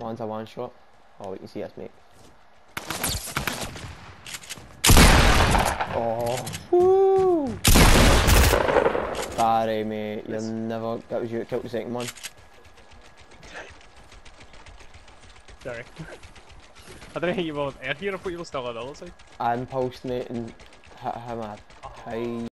one's a one shot. Oh, we can see us, mate. Oh, woo! Sorry, mate. You'll never. That was you that killed the second one. Sorry. I don't think you were out here. I thought you were still on the other side. I impulsed, mate, and hit him. Hi.